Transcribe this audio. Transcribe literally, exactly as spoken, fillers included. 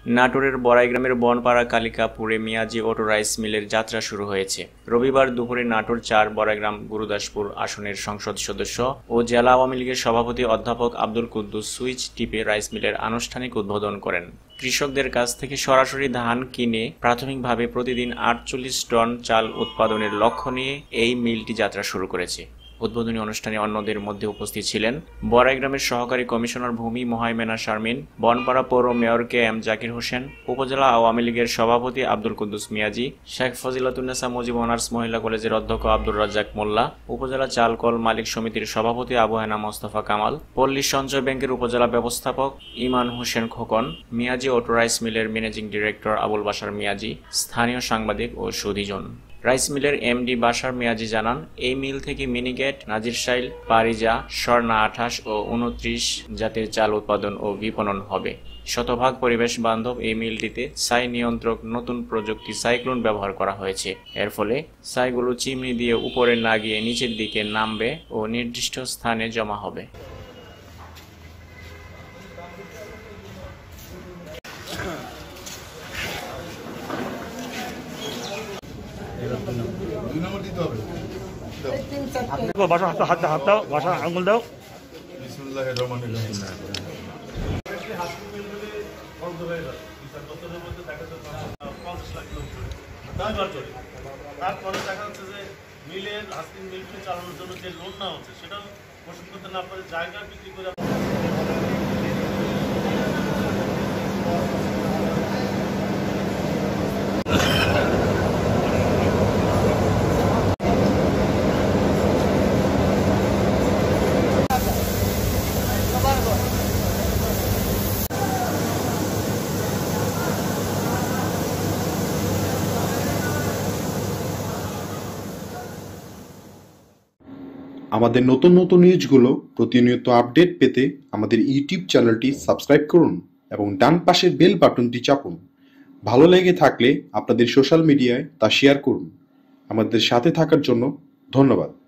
নাটোরের বড়াইগ্রামের বনপাড়া কালিকাপুরে মিয়াজি অটো রাইস মিলের যাত্রা শুরু হয়েছে। রবিবার দুপুরে নাটোর চার বড়াইগ্রাম গুরুদাসপুর আসনের সংসদ সদস্য ও জেলা আওয়ামী লীগের সভাপতি অধ্যাপক আব্দুল কুদ্দুস সুইচ টিপে রাইস মিলের আনুষ্ঠানিক উদ্বোধন করেন। কৃষকদের কাছ থেকে সরাসরি ধান কিনে প্রাথমিকভাবে প্রতিদিন আটচল্লিশ টন চাল উৎপাদনের লক্ষ্য নিয়ে এই মিলটি যাত্রা শুরু করেছে। উদ্বোধনী অনুষ্ঠানে অন্যদের মধ্যে উপস্থিত ছিলেন বড়াইগ্রামের সহকারী কমিশনার ভূমি মোহাইমেনা শারমিন, বনপাড়া পৌর mayor K M Zakir Hossain, উপজেলা আওয়ামী লীগের সভাপতি আব্দুল কুদ্দুস মিয়াজি, শেখ ফজিলাতুন্নেসা মুজিব অনার্স মহিলা কলেজের অধ্যক্ষ আব্দুর রাজ্জাক মোল্লা, উপজেলা চাল কল মালিক সমিতির সভাপতি আবু হেনা মোস্তফা কামাল, পল্লী সঞ্চয় ব্যাংকের উপজেলা ব্যবস্থাপক ইমান হোসেন খোকন, মিয়াজি অটো রাইস মিলের ম্যানেজিং ডিরেক্টর আবুল বাশার মিয়াজি, স্থানীয় সাংবাদিক ও সুধীজন। রাইস মিলের এমডি বাশার মিয়াজি জানান, এই মিল থেকে মিনিগেট, নাজিরশাইল, পারিজা, স্বর্ণা আঠাশ ও উনত্রিশ জাতের চাল উৎপাদন ও বিপণন হবে। শতভাগ পরিবেশ বান্ধব এই মিলটিতে ছাই নিয়ন্ত্রক নতুন প্রযুক্তি সাইক্লোন ব্যবহার করা হয়েছে। এর ফলে ছাইগুলো চিমনি দিয়ে উপরে না গিয়ে নিচের দিকে নামবে ও নির্দিষ্ট স্থানে জমা হবে। বাসা হাত হাত দাও, বাসা আঙুল দাও। তারপরে দেখা যাচ্ছে যে মিলের আজকে মিলকে চালানোর জন্য যে লোন না হচ্ছে সেটা পরিশোধ করতে না পারে জায়গা বিক্রি করে। আমাদের নতুন নতুন নিউজগুলো প্রতিনিয়ত আপডেট পেতে আমাদের ইউটিউব চ্যানেলটি সাবস্ক্রাইব করুন এবং ডান পাশের বেল বাটনটি চাপুন। ভালো লেগে থাকলে আপনাদের সোশ্যাল মিডিয়ায় তা শেয়ার করুন। আমাদের সাথে থাকার জন্য ধন্যবাদ।